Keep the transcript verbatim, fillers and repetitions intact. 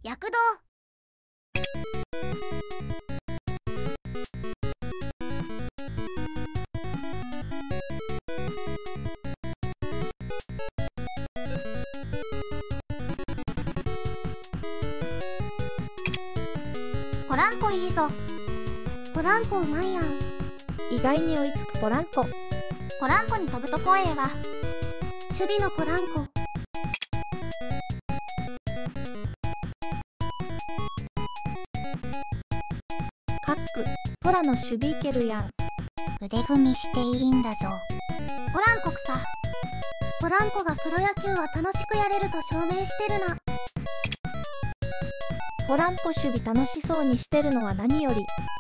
躍動。ポランコいいぞ。ポランコうまいやん。 意外に追いつくポランコ。 ポランコに飛ぶとこええわ。守備のポランコ。 カック、ポラの守備いけるやん。 腕組みしていいんだぞ。ポランコ草。ポランコがプロ野球は楽しくやれると証明してるな。 ポランコ守備楽しそうにしてるのは何より。